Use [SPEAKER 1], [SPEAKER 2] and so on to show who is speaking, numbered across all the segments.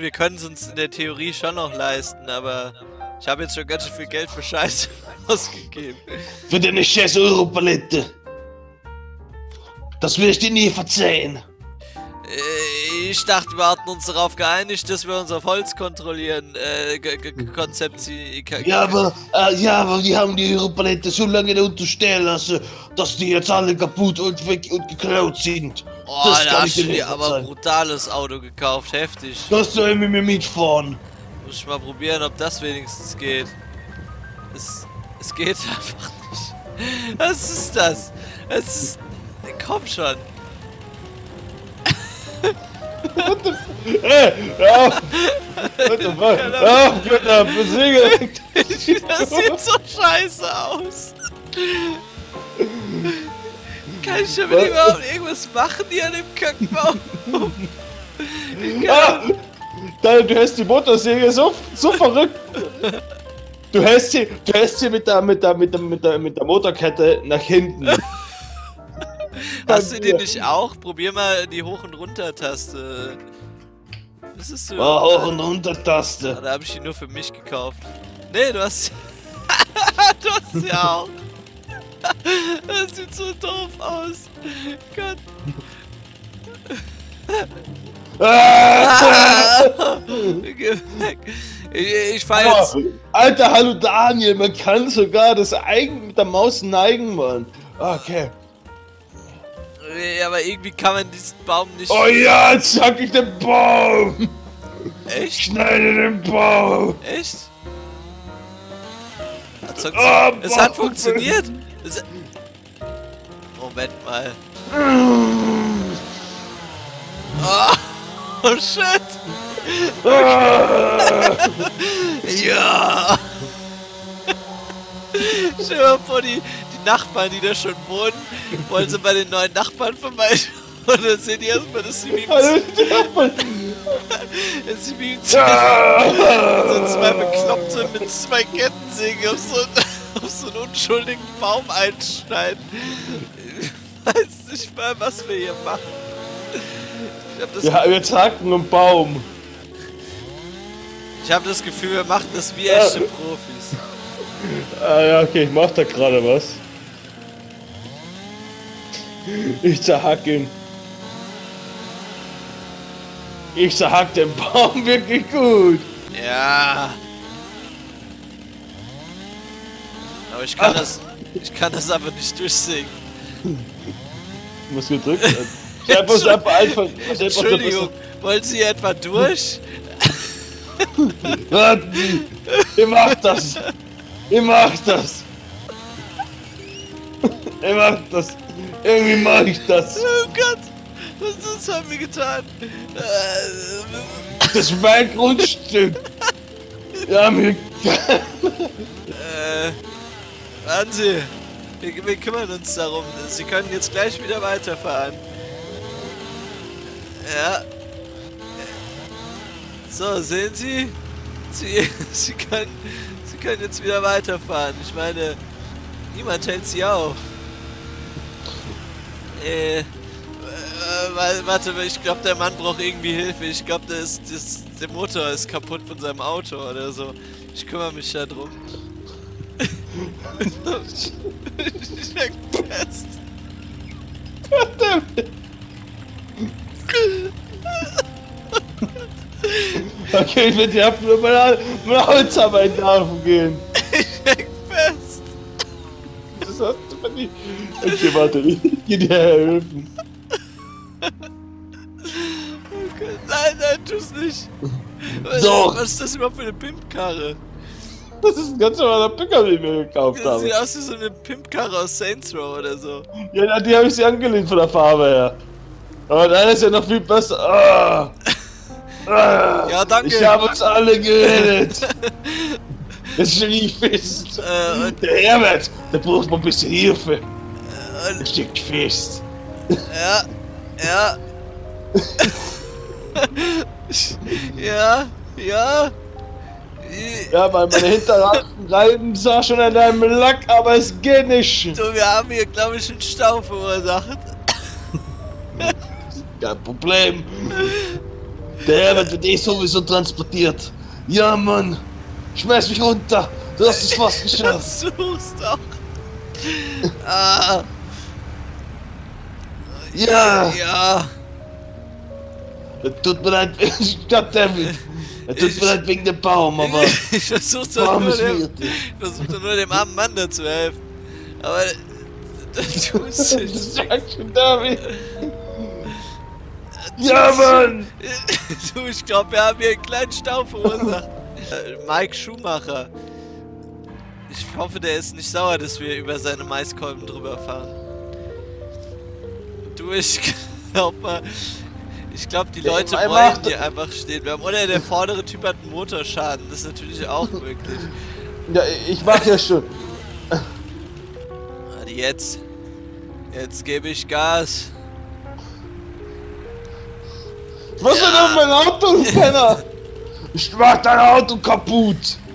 [SPEAKER 1] Also wir können es uns in der Theorie schon noch leisten, aber ich habe jetzt schon ganz schön viel Geld für Scheiße ausgegeben.
[SPEAKER 2] Für deine scheiß Europalette. Das will ich dir nie verzeihen.
[SPEAKER 1] Ich dachte, wir hatten uns darauf geeinigt, dass wir uns auf Holz kontrollieren,
[SPEAKER 2] Ja, aber wir haben die Europalette so lange da unterstellen lassen, dass die jetzt alle kaputt und weg und geklaut sind.
[SPEAKER 1] Oh,
[SPEAKER 2] Das
[SPEAKER 1] da
[SPEAKER 2] kann
[SPEAKER 1] hast
[SPEAKER 2] ich
[SPEAKER 1] du
[SPEAKER 2] dir nicht
[SPEAKER 1] dir aber ein
[SPEAKER 2] verzeihen.
[SPEAKER 1] brutales Auto gekauft, heftig.
[SPEAKER 2] Das soll mit mir mitfahren.
[SPEAKER 1] Muss ich mal probieren, ob das wenigstens geht. Es geht einfach nicht. Was ist das? Es ist... Komm schon.
[SPEAKER 2] Hör auf! What the fuck? Hör auf, Götter, besiegelt!
[SPEAKER 1] Das sieht so scheiße aus. Kann ich damit überhaupt irgendwas machen hier an dem Kackbaum?
[SPEAKER 2] Du hast die Motorsäge so verrückt! Du hältst sie mit der Motorkette nach hinten.
[SPEAKER 1] Hast du die nicht auch? Probier mal die Hoch- und Runter-Taste. Was ist so?
[SPEAKER 2] Hoch- und Runter-Taste.
[SPEAKER 1] Da habe ich die nur für mich gekauft. Nee, du hast... du hast sie auch. Das sieht so doof aus. Gott. Geh weg. Ich fahr jetzt...
[SPEAKER 2] Alter, hallo Daniel, man kann sogar das Eigen mit der Maus neigen, Mann. Okay.
[SPEAKER 1] Ja, aber irgendwie kann man diesen Baum nicht...
[SPEAKER 2] Oh ja, jetzt hack ich den Baum!
[SPEAKER 1] Echt?
[SPEAKER 2] Schneide den Baum!
[SPEAKER 1] Echt?
[SPEAKER 2] Oh,
[SPEAKER 1] Es hat funktioniert! Moment mal. Oh shit! Ja! Stell dir mal vor, die Nachbarn, die da schon wohnen, wollen sie bei den neuen Nachbarn vorbeischauen. Und dann sehen die erstmal, dass sie mit so zwei Bekloppte mit zwei Kettensägen auf so einen unschuldigen Baum einschneiden. Ich weiß nicht mal, was wir hier machen.
[SPEAKER 2] Ja, wir hacken einen Baum.
[SPEAKER 1] Ich habe das Gefühl, wir machen das wie echte Profis.
[SPEAKER 2] Ja, okay, ich mach da gerade was. Ich zerhack ihn. Ich zerhack den Baum wirklich gut.
[SPEAKER 1] Ja. Aber ich kann das aber nicht durchsingen.
[SPEAKER 2] Was gedrückt hat. Einfach
[SPEAKER 1] Entschuldigung, wollen Sie etwa durch?
[SPEAKER 2] Ihr macht das! Ihr macht das! Ihr macht das! Irgendwie mach ich das!
[SPEAKER 1] Oh Gott! Was haben wir getan?
[SPEAKER 2] Das ist mein Grundstück! Ja, mir...
[SPEAKER 1] Warten Sie! Wir kümmern uns darum. Sie können jetzt gleich wieder weiterfahren. Ja. So, sehen Sie? Sie können jetzt wieder weiterfahren. Ich meine, niemand hält Sie auf. Warte, ich glaube, der Mann braucht irgendwie Hilfe. Ich glaube, der Motor ist kaputt von seinem Auto oder so. Ich kümmere mich da drum. Ich steck fest.
[SPEAKER 2] Okay, ich werde dir nur meine Holzarbeit nachgehen.
[SPEAKER 1] Ich steck fest.
[SPEAKER 2] Das hast du nicht. Okay, warte, ich geh dir helfen.
[SPEAKER 1] Okay. Nein, tu's nicht.
[SPEAKER 2] Doch.
[SPEAKER 1] Was ist das überhaupt für eine Pimpkarre?
[SPEAKER 2] Das ist ein ganz normaler Picker, den ich mir gekauft
[SPEAKER 1] Das
[SPEAKER 2] habe.
[SPEAKER 1] sieht aus wie so eine Pimpkarre aus Saints Row oder so.
[SPEAKER 2] Ja, die habe ich sie angelehnt von der Farbe her. Aber deine ist ja noch viel besser.
[SPEAKER 1] Ja, danke.
[SPEAKER 2] Ich habe uns alle gerettet. Das schlief fest. Der Herbert, der braucht mal ein bisschen Hilfe. Der steckt fest.
[SPEAKER 1] Ja. Ja.
[SPEAKER 2] Ja, weil meine Hinterreifen sah schon an deinem Lack, aber es geht nicht.
[SPEAKER 1] So, wir haben hier, glaube ich, einen Stau verursacht.
[SPEAKER 2] Kein Problem. Der Herbert wird eh sowieso transportiert. Ja, Mann. Schmeiß mich runter. Du hast es fast geschafft.
[SPEAKER 1] Versuch's doch. Ah.
[SPEAKER 2] Ja.
[SPEAKER 1] Ja.
[SPEAKER 2] Tut mir leid, Goddammit. Tut mir leid wegen dem Baum, aber...
[SPEAKER 1] Ich versuch doch nur dem armen Mann da zu helfen. Aber... Das tust du.
[SPEAKER 2] Das sagt schon David. Ja, Mann.
[SPEAKER 1] Du, ich glaube, wir haben hier einen kleinen Stau verursacht. Mike Schumacher. Ich hoffe, der ist nicht sauer, dass wir über seine Maiskolben drüber fahren. Du, ich glaube, die Leute wollen hier einfach stehen bleiben. Oder der vordere Typ hat einen Motorschaden. Das ist natürlich auch möglich.
[SPEAKER 2] Ja, ich mach ja schon.
[SPEAKER 1] Jetzt gebe ich Gas.
[SPEAKER 2] Was ist denn auf mein Auto, Penner? Ich mach dein Auto kaputt.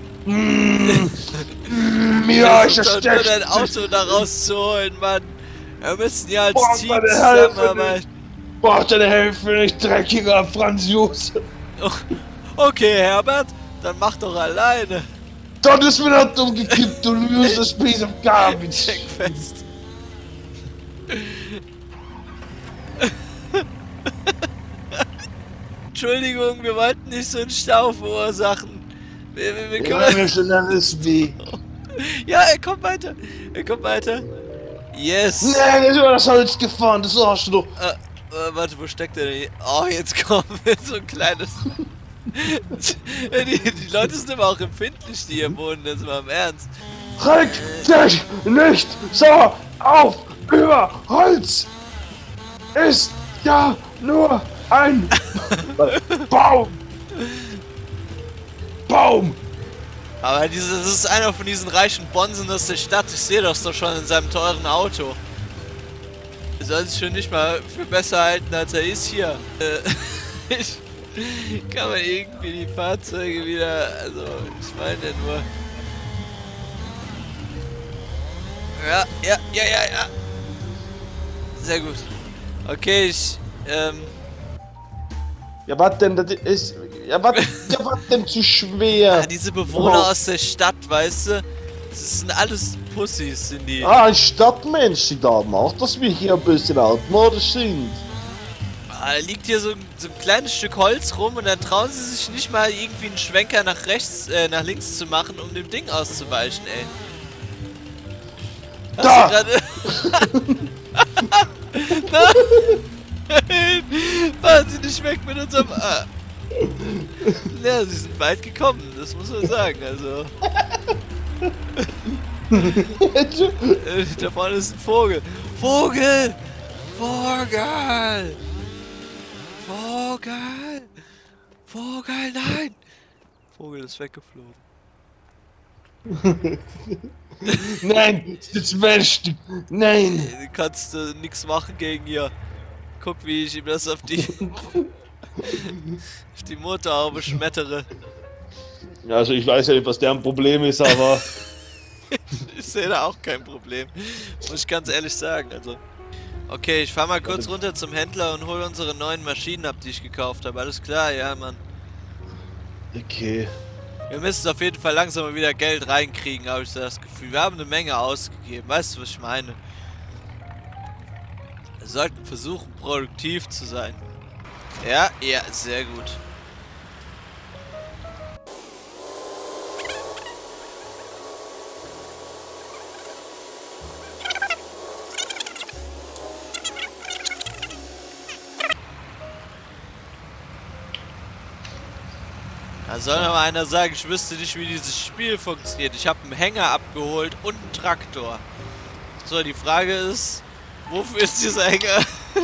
[SPEAKER 2] Ja, ich
[SPEAKER 1] versuche nur dein Auto da rauszuholen, Mann. Wir müssen ja als Team zusammenarbeiten.
[SPEAKER 2] Braucht deine Hilfe nicht, dreckiger Franz Josef.
[SPEAKER 1] Okay, Herbert, dann mach doch alleine.
[SPEAKER 2] Dann ist mir das umgekippt und du musst das Piece of Garbage.
[SPEAKER 1] Steck fest. Entschuldigung, wir wollten nicht so einen Stau verursachen. Wir können
[SPEAKER 2] schon alles weh.
[SPEAKER 1] Ja, er kommt weiter. Yes.
[SPEAKER 2] Nein, ist über das Holz gefahren, das Arschloch.
[SPEAKER 1] Warte, wo steckt der denn? Oh, jetzt kommt so ein kleines... die Leute sind aber auch empfindlich, die hier wohnen, das ist mal im Ernst.
[SPEAKER 2] Reg dich nicht so auf über Holz! Ist ja nur ein Baum!
[SPEAKER 1] Aber das ist einer von diesen reichen Bonzen aus der Stadt, ich sehe das doch schon in seinem teuren Auto. Er soll sich schon nicht mal für besser halten, als er ist hier. Kann man irgendwie die Fahrzeuge wieder, also ich meine nur... Ja. Sehr gut. Okay,
[SPEAKER 2] Ja, was denn, das ist... Ja, was denn zu schwer?
[SPEAKER 1] Ja, diese Bewohner aus der Stadt, weißt du? Das sind alles Pussys, sind die.
[SPEAKER 2] Ein Stadtmensch, da macht das wir hier ein bisschen altmodisch sind.
[SPEAKER 1] Da liegt hier so ein kleines Stück Holz rum und dann trauen sie sich nicht mal irgendwie einen Schwenker nach links zu machen, um dem Ding auszuweichen, ey.
[SPEAKER 2] Da!
[SPEAKER 1] Nein! Fahren Sie nicht weg mit unserem... Ja, sie sind weit gekommen, das muss man sagen, also... Da vorne ist ein Vogel. Vogel! Nein! Vogel ist weggeflogen.
[SPEAKER 2] Nein, das ist menschlich. Nein!
[SPEAKER 1] Du kannst nichts machen gegen ihr. Guck, wie ich ihm das auf die Motorhaube schmettere.
[SPEAKER 2] Also ich weiß ja nicht, was deren Problem ist, aber...
[SPEAKER 1] Ich sehe da auch kein Problem. Muss ich ganz ehrlich sagen, also... Okay, ich fahr mal kurz runter zum Händler und hole unsere neuen Maschinen ab, die ich gekauft habe. Alles klar, ja, Mann.
[SPEAKER 2] Okay.
[SPEAKER 1] Wir müssen auf jeden Fall langsam mal wieder Geld reinkriegen, habe ich so das Gefühl. Wir haben eine Menge ausgegeben, weißt du, was ich meine? Wir sollten versuchen, produktiv zu sein. Ja, sehr gut. Da soll noch mal einer sagen, ich wüsste nicht, wie dieses Spiel funktioniert. Ich habe einen Hänger abgeholt und einen Traktor. So, die Frage ist, wofür ist dieser Hänger?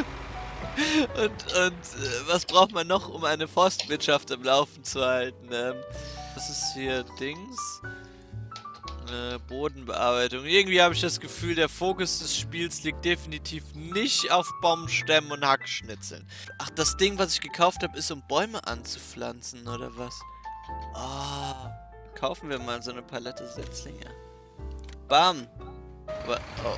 [SPEAKER 1] und was braucht man noch, um eine Forstwirtschaft am Laufen zu halten? Was ist hier? Dings? Bodenbearbeitung. Irgendwie habe ich das Gefühl, der Fokus des Spiels liegt definitiv nicht auf Baumstämmen und Hackschnitzeln. Ach, das Ding, was ich gekauft habe, ist, um Bäume anzupflanzen, oder was? Ah, kaufen wir mal so eine Palette Setzlinge. Bam! Oh.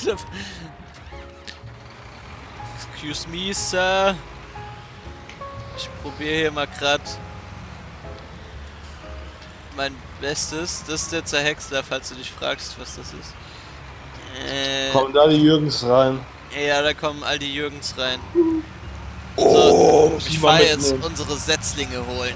[SPEAKER 1] Excuse me, Sir. Ich probiere hier mal gerade mein Bestes. Das ist der Zerhexler, falls du dich fragst, was das ist.
[SPEAKER 2] Kommen da die Jürgens rein?
[SPEAKER 1] Ja, da kommen all die Jürgens rein.
[SPEAKER 2] Oh,
[SPEAKER 1] so, ich fahre jetzt unsere Setzlinge holen.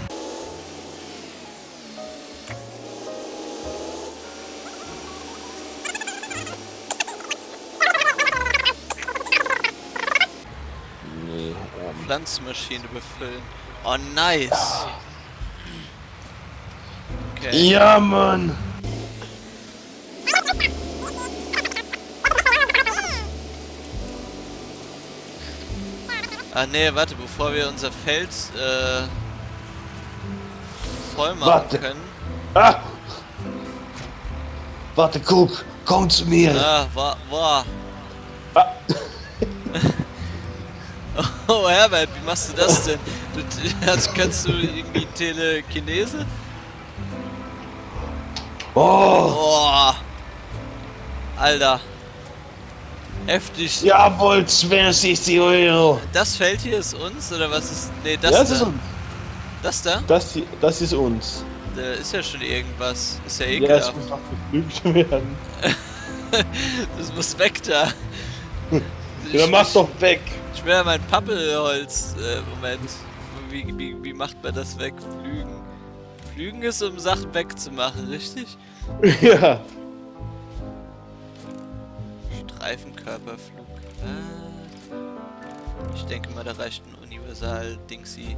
[SPEAKER 2] Nee,
[SPEAKER 1] Pflanzenmaschine befüllen. Oh, nice. Okay.
[SPEAKER 2] Ja, Mann.
[SPEAKER 1] Ah ne, warte, bevor wir unser Feld voll machen können.
[SPEAKER 2] Ah! Warte, guck, komm zu mir.
[SPEAKER 1] Ah, war.
[SPEAKER 2] Ah.
[SPEAKER 1] Oh Herbert, wie machst du das denn? Kannst du irgendwie Telekinese?
[SPEAKER 2] Oh!
[SPEAKER 1] Boah! Alter! Heftig!
[SPEAKER 2] Jawohl, 62 Euro!
[SPEAKER 1] Das Feld hier ist uns, oder was ist. Ne, das
[SPEAKER 2] Ja,
[SPEAKER 1] da.
[SPEAKER 2] das ist uns.
[SPEAKER 1] Das da?
[SPEAKER 2] Das ist uns.
[SPEAKER 1] Da ist ja schon irgendwas. Ist ja
[SPEAKER 2] Ja,
[SPEAKER 1] ekelhaft.
[SPEAKER 2] es muss noch geflügt werden.
[SPEAKER 1] Das muss weg da.
[SPEAKER 2] Ja, mach doch weg!
[SPEAKER 1] Ich will ja mein Pappelholz. Moment. Wie macht man das weg? Flügen. Flügen ist, um Sachen wegzumachen, richtig?
[SPEAKER 2] Ja.
[SPEAKER 1] Streifenkörperflug. Ich denke mal, da reicht ein Universal-Dingsy.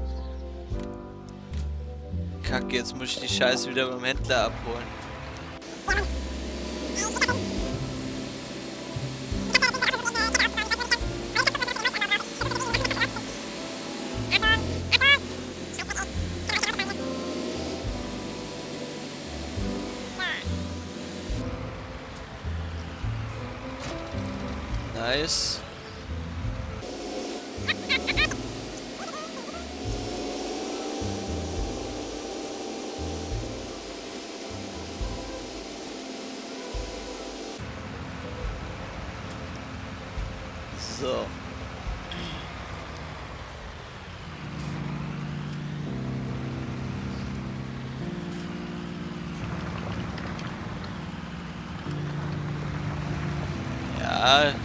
[SPEAKER 1] Kacke, jetzt muss ich die Scheiße wieder beim Händler abholen. Nice. So. Ja.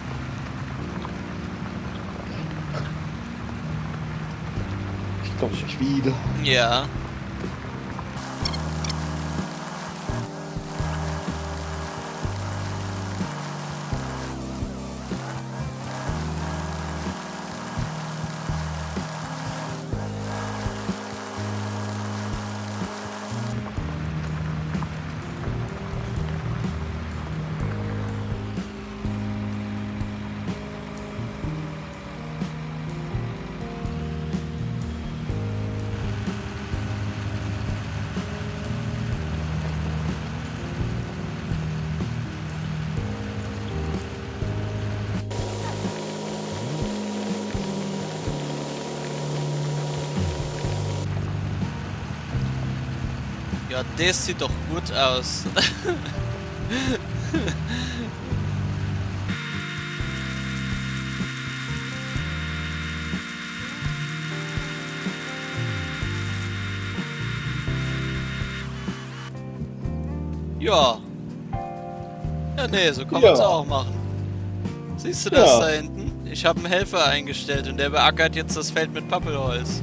[SPEAKER 2] Ich komm nicht wieder.
[SPEAKER 1] Ja. Ja, das sieht doch gut aus. Ja. Ja, nee, so kann man es auch machen. Siehst du das da hinten? Ich habe einen Helfer eingestellt und der beackert jetzt das Feld mit Pappelholz.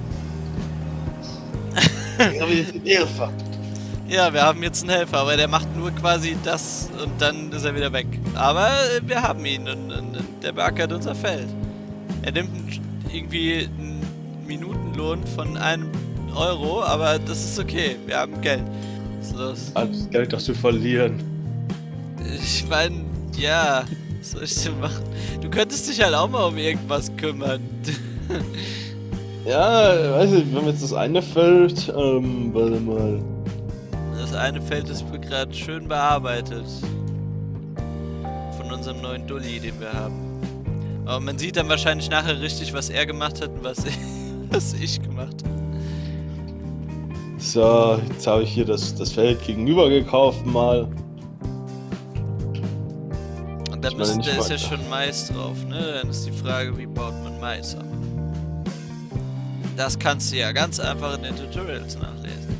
[SPEAKER 2] Ich habe jetzt einen Helfer.
[SPEAKER 1] Ja, wir haben jetzt einen Helfer, aber der macht nur quasi das und dann ist er wieder weg. Aber wir haben ihn und der beackert unser Feld. Er nimmt irgendwie einen Minutenlohn von 1 Euro, aber das ist okay, wir haben Geld. Was ist los?
[SPEAKER 2] Alles Geld, das wir verlieren.
[SPEAKER 1] Ich meine, ja, was soll ich denn machen? Du könntest dich halt auch mal um irgendwas kümmern.
[SPEAKER 2] Ja, weiß ich, wir haben jetzt das eine Feld, warte mal.
[SPEAKER 1] Das eine Feld ist gerade schön bearbeitet. Von unserem neuen Dulli, den wir haben. Aber man sieht dann wahrscheinlich nachher richtig, was er gemacht hat und was ich gemacht habe.
[SPEAKER 2] So, jetzt habe ich hier das Feld gegenüber gekauft mal.
[SPEAKER 1] Und da ist ja schon Mais drauf, ne? Dann ist die Frage, wie baut man Mais ab? Das kannst du ja ganz einfach in den Tutorials nachlesen.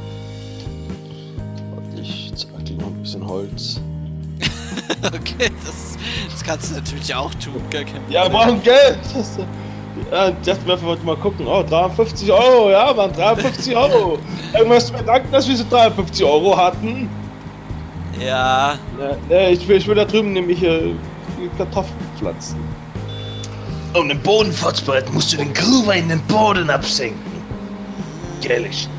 [SPEAKER 2] Und ich zeig dir noch ein bisschen Holz.
[SPEAKER 1] Okay, das kannst du natürlich auch tun, gar kein Problem.
[SPEAKER 2] Ja, wir brauchen Geld! Ja, ich dachte mir einfach mal gucken. Oh, 53 Euro, ja, waren 53 Euro. Irgendwas mir danken, dass wir so 53 Euro hatten.
[SPEAKER 1] Ja.
[SPEAKER 2] Ja, ich will da drüben nämlich Kartoffeln pflanzen. Um den Boden vorzubereiten, musst du den Gruber in den Boden absenken. Gellig.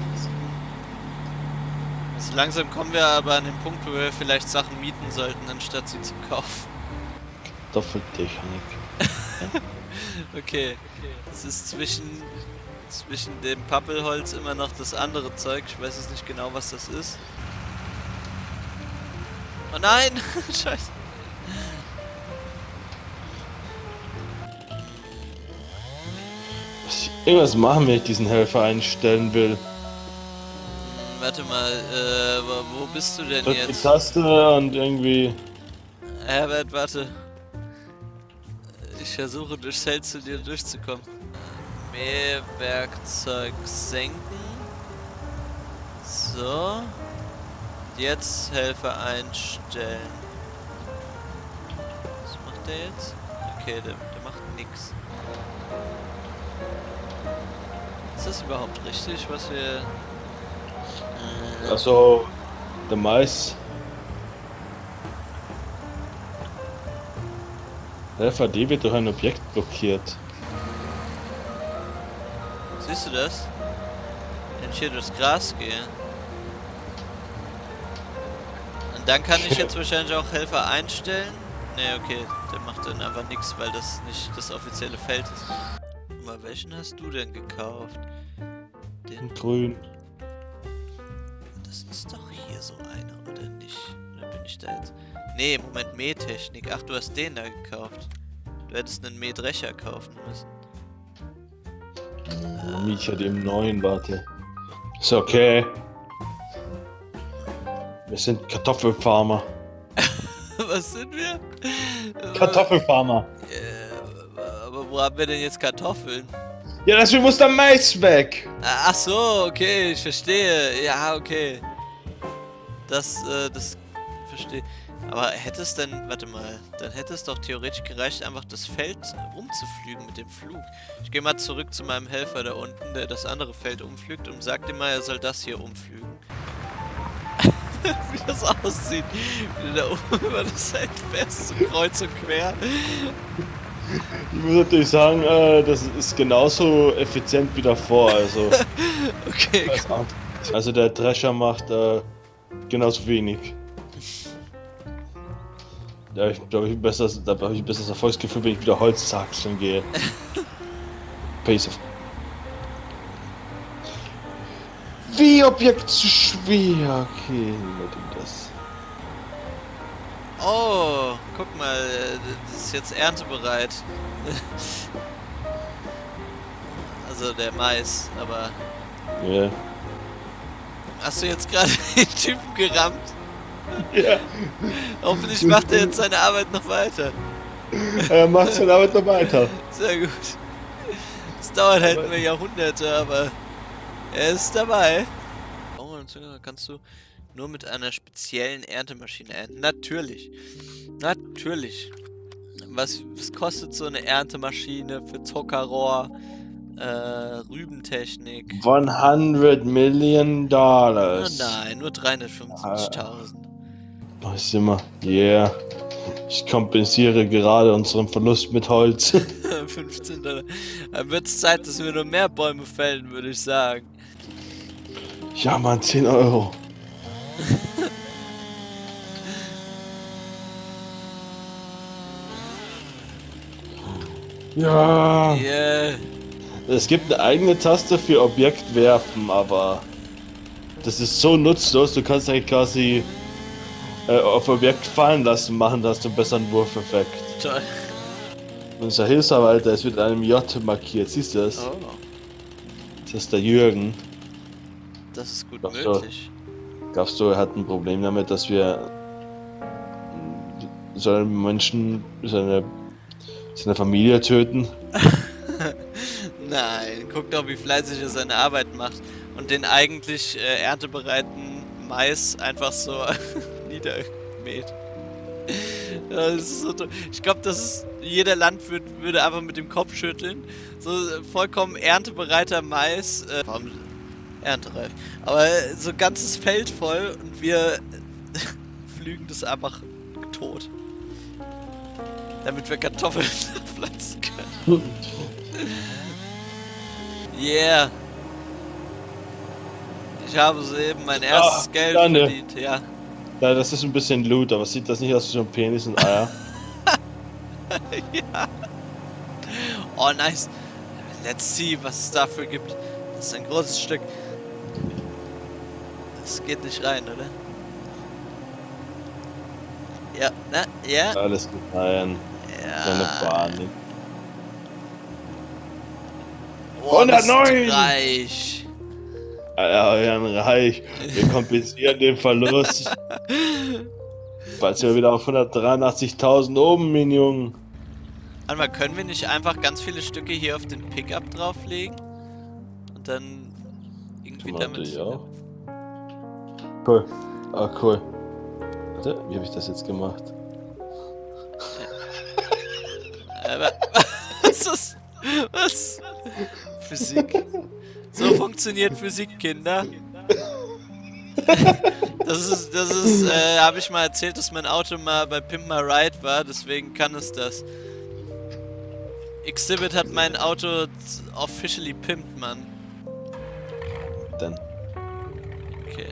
[SPEAKER 1] So langsam kommen wir aber an den Punkt, wo wir vielleicht Sachen mieten sollten, anstatt sie zu kaufen.
[SPEAKER 2] Kartoffeltechnik.
[SPEAKER 1] Okay. Es ist zwischen dem Pappelholz immer noch das andere Zeug. Ich weiß jetzt nicht genau, was das ist. Oh nein! Scheiße.
[SPEAKER 2] Irgendwas machen, wenn ich diesen Helfer einstellen will.
[SPEAKER 1] Warte mal, wo bist du denn
[SPEAKER 2] Drück
[SPEAKER 1] jetzt?
[SPEAKER 2] die Taste und irgendwie...
[SPEAKER 1] Herbert, warte. Ich versuche durch Cell zu dir durchzukommen. Mähwerkzeug senken. So. Jetzt Helfer einstellen. Was macht der jetzt? Okay, der macht nix. Ist das überhaupt richtig, was wir...
[SPEAKER 2] Also, der Mais. Helfer D wird durch ein Objekt blockiert.
[SPEAKER 1] Siehst du das? Wenn ich hier durchs Gras gehe. Und dann kann ich jetzt wahrscheinlich auch Helfer einstellen. Ne, okay, der macht dann einfach nichts, weil das nicht das offizielle Feld ist. Mal, welchen hast du denn gekauft? Den
[SPEAKER 2] Grün.
[SPEAKER 1] Das ist doch hier so einer, oder nicht? Oder bin ich da jetzt... Nee, Moment, Mähtechnik. Ach, du hast den da gekauft. Du hättest einen Mähdrescher kaufen müssen.
[SPEAKER 2] Ich hatte eben 9, warte. Ist okay. Wir sind Kartoffelfarmer.
[SPEAKER 1] Was sind wir?
[SPEAKER 2] Kartoffelfarmer.
[SPEAKER 1] Aber wo haben wir denn jetzt Kartoffeln?
[SPEAKER 2] Ja, deswegen muss der Mais weg.
[SPEAKER 1] Ach so, okay, ich verstehe. Ja, okay. Das verstehe. Aber hätte es denn, warte mal, dann hätte es doch theoretisch gereicht, einfach das Feld umzuflügen mit dem Flug. Ich gehe mal zurück zu meinem Helfer da unten, der das andere Feld umflügt und sagt ihm mal, er soll das hier umflügen. Wie das aussieht. Wie du da oben über das Feld fährst, so kreuz und quer.
[SPEAKER 2] Ich muss natürlich sagen, das ist genauso effizient wie davor, also...
[SPEAKER 1] Okay, cool.
[SPEAKER 2] Also der Drescher macht genauso wenig. Da habe ich, ein besseres Erfolgsgefühl, wenn ich wieder Holzsachsen gehe. Pace of. Wie Objekt zu schwer. Okay, das.
[SPEAKER 1] Oh, guck mal, das ist jetzt erntebereit. Also der Mais, aber...
[SPEAKER 2] Ja. Yeah.
[SPEAKER 1] Hast du jetzt gerade den Typen gerammt?
[SPEAKER 2] Ja.
[SPEAKER 1] Hoffentlich macht er jetzt seine Arbeit noch weiter.
[SPEAKER 2] Er macht seine Arbeit noch weiter.
[SPEAKER 1] Sehr gut. Es dauert halt nur Jahrhunderte, aber er ist dabei. Kannst du nur mit einer speziellen Erntemaschine ernten. Natürlich. Natürlich. Was kostet so eine Erntemaschine für Zuckerrohr, Rübentechnik?
[SPEAKER 2] $100 Million.
[SPEAKER 1] Oh nein, nur 375.000.
[SPEAKER 2] Was immer. Yeah. Ich kompensiere gerade unseren Verlust mit Holz.
[SPEAKER 1] 15 $. Dann wird es Zeit, dass wir nur mehr Bäume fällen, würde ich sagen.
[SPEAKER 2] Ja, Mann, 10 Euro. Ja.
[SPEAKER 1] Yeah.
[SPEAKER 2] Es gibt eine eigene Taste für Objekt werfen, aber das ist so nutzlos. Du kannst eigentlich quasi auf Objekt fallen lassen, machen, dass du einen besseren Wurfeffekt.
[SPEAKER 1] Toll.
[SPEAKER 2] Unser Hilfsarbeiter ist mit einem J markiert. Siehst du das?
[SPEAKER 1] Oh.
[SPEAKER 2] Das ist der Jürgen.
[SPEAKER 1] Das ist gut
[SPEAKER 2] Glaubst
[SPEAKER 1] möglich.
[SPEAKER 2] Glaubst du, er hat ein Problem damit, dass wir so einen Menschen, seine Familie töten?
[SPEAKER 1] Nein, guck doch, wie fleißig er seine Arbeit macht. Und den eigentlich erntebereiten Mais einfach so niedermäht. Das ist so, ich glaube, das ist. Jeder Landwirt würde einfach mit dem Kopf schütteln. So vollkommen erntebereiter Mais. Erntereif. Aber so ganzes Feld voll und wir pflügen das einfach tot. Damit wir Kartoffeln pflanzen können. Yeah. Ich habe soeben mein erstes Geld verdient, ja.
[SPEAKER 2] Ja, das ist ein bisschen Loot, aber sieht das nicht aus wie so ein Penis und Eier?
[SPEAKER 1] Ja. Oh, nice. Let's see, was es dafür gibt. Das ist ein großes Stück. Das geht nicht rein, oder? Ja, na, ja.
[SPEAKER 2] Alles gut rein.
[SPEAKER 1] Ja.
[SPEAKER 2] Keine Panik.
[SPEAKER 1] Oh,
[SPEAKER 2] 109!
[SPEAKER 1] Reich.
[SPEAKER 2] Ja, Herrn Reich. Wir kompensieren den Verlust. Falls wir wieder auf 183.000 oben, mein Junge.
[SPEAKER 1] Warte mal, können wir nicht einfach ganz viele Stücke hier auf den Pickup drauflegen? Und dann irgendwie damit...
[SPEAKER 2] Ja. Cool. Ah, cool. Warte, wie habe ich das jetzt gemacht?
[SPEAKER 1] Aber, was ist... Was? Physik. So funktioniert Physik, Kinder. Das ist, habe ich mal erzählt, dass mein Auto mal bei Pimp My Ride war, deswegen kann es das. Exhibit hat mein Auto officially pimped, Mann.
[SPEAKER 2] Dann.
[SPEAKER 1] Okay.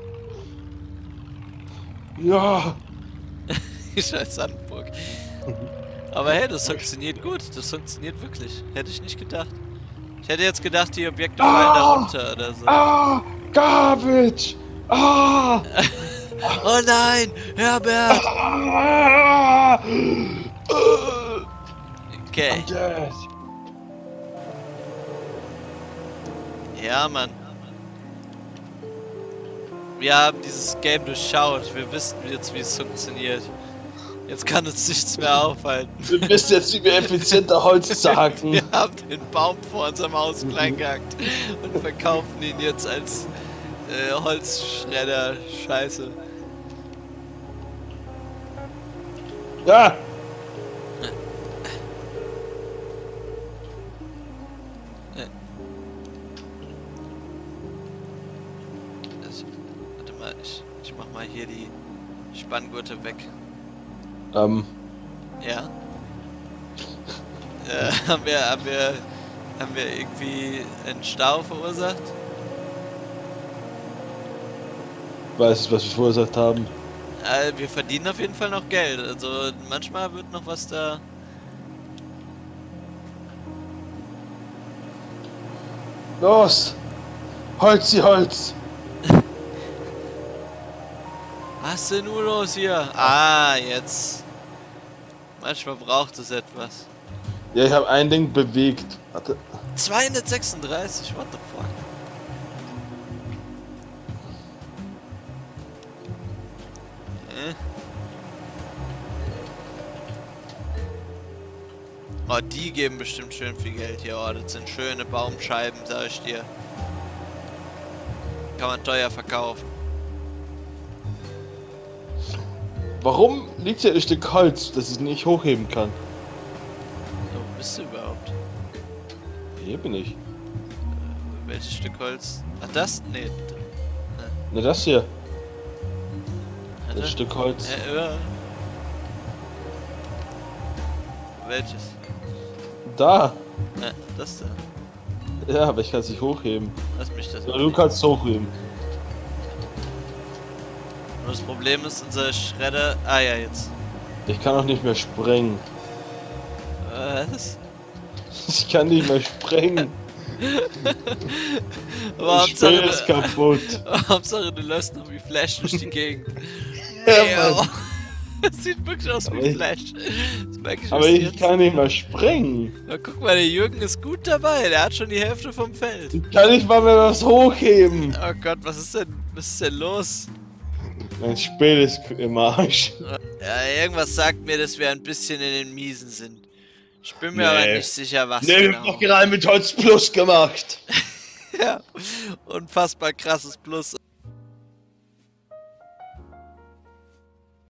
[SPEAKER 2] Ja!
[SPEAKER 1] Scheiß Sandburg. Aber hey, das funktioniert gut, das funktioniert wirklich. Hätte ich nicht gedacht. Ich hätte jetzt gedacht, die Objekte fallen da runter oder so.
[SPEAKER 2] Ah! Garbage! Ah!
[SPEAKER 1] Oh nein! Herbert!
[SPEAKER 2] Ah!
[SPEAKER 1] Okay.
[SPEAKER 2] I'm dead.
[SPEAKER 1] Ja, Mann. Wir haben dieses Game durchschaut. Wir wissen jetzt, wie es funktioniert. Jetzt kann uns nichts mehr aufhalten.
[SPEAKER 2] Wir wissen jetzt, wie wir effizienter Holz zacken.
[SPEAKER 1] Wir haben den Baum vor unserem Haus klein gehackt und verkaufen ihn jetzt als Holzschredder. Scheiße.
[SPEAKER 2] Ja!
[SPEAKER 1] Warte mal, ich mach mal hier die Spanngurte weg.
[SPEAKER 2] Ja.
[SPEAKER 1] Haben wir irgendwie einen Stau verursacht?
[SPEAKER 2] Weißt du, was wir verursacht haben?
[SPEAKER 1] Wir verdienen auf jeden Fall noch Geld. Also manchmal wird noch was da.
[SPEAKER 2] Los! Holz, Holz!
[SPEAKER 1] Was ist denn nur los hier? Ah, jetzt. Manchmal braucht es etwas.
[SPEAKER 2] Ja, ich habe ein Ding bewegt. Warte.
[SPEAKER 1] 236, what the fuck? Oh, die geben bestimmt schön viel Geld hier. Oh, das sind schöne Baumscheiben, sag ich dir. Kann man teuer verkaufen.
[SPEAKER 2] Warum liegt hier ein Stück Holz, das ich nicht hochheben kann?
[SPEAKER 1] Wo bist du überhaupt?
[SPEAKER 2] Hier bin ich.
[SPEAKER 1] Welches Stück Holz? Ach, das? Nee.
[SPEAKER 2] Ne, das hier.
[SPEAKER 1] Warte.
[SPEAKER 2] Das Stück Holz.
[SPEAKER 1] Ja. Welches?
[SPEAKER 2] Da.
[SPEAKER 1] Ja, das da.
[SPEAKER 2] Ja, aber ich kann es nicht hochheben.
[SPEAKER 1] Lass mich das.
[SPEAKER 2] Ja, du kannst es hochheben.
[SPEAKER 1] Nur das Problem ist, unser Schredder... Ah ja, jetzt.
[SPEAKER 2] Ich kann auch nicht mehr sprengen.
[SPEAKER 1] Was?
[SPEAKER 2] Ich kann nicht mehr sprengen.
[SPEAKER 1] Aber
[SPEAKER 2] Das Spiel ist
[SPEAKER 1] Hauptsache,
[SPEAKER 2] kaputt.
[SPEAKER 1] Hauptsache, du läufst noch wie Flash durch die Gegend.
[SPEAKER 2] Ja, Mann.
[SPEAKER 1] Das sieht wirklich aus wie Flash. Das merke ich
[SPEAKER 2] Aber
[SPEAKER 1] erst
[SPEAKER 2] ich
[SPEAKER 1] jetzt.
[SPEAKER 2] kann nicht mehr sprengen.
[SPEAKER 1] Na, guck mal, der Jürgen ist gut dabei. Der hat schon die Hälfte vom Feld.
[SPEAKER 2] Ich kann nicht mal mehr was hochheben.
[SPEAKER 1] Oh Gott, was ist denn los?
[SPEAKER 2] Mein Spiel ist im Arsch.
[SPEAKER 1] Ja, irgendwas sagt mir, dass wir ein bisschen in den Miesen sind. Ich bin mir aber nicht sicher, was
[SPEAKER 2] wir haben doch gerade mit Holz Plus gemacht.
[SPEAKER 1] Ja, unfassbar krasses Plus.